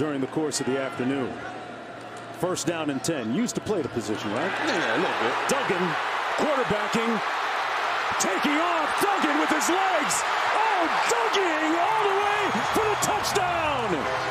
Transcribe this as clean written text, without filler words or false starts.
during the course of the afternoon. First down and 10. Used to play the position, right? Yeah, a little bit. Duggan quarterbacking, taking off. Duggan with his legs. Oh, Duggan all the way for the touchdown.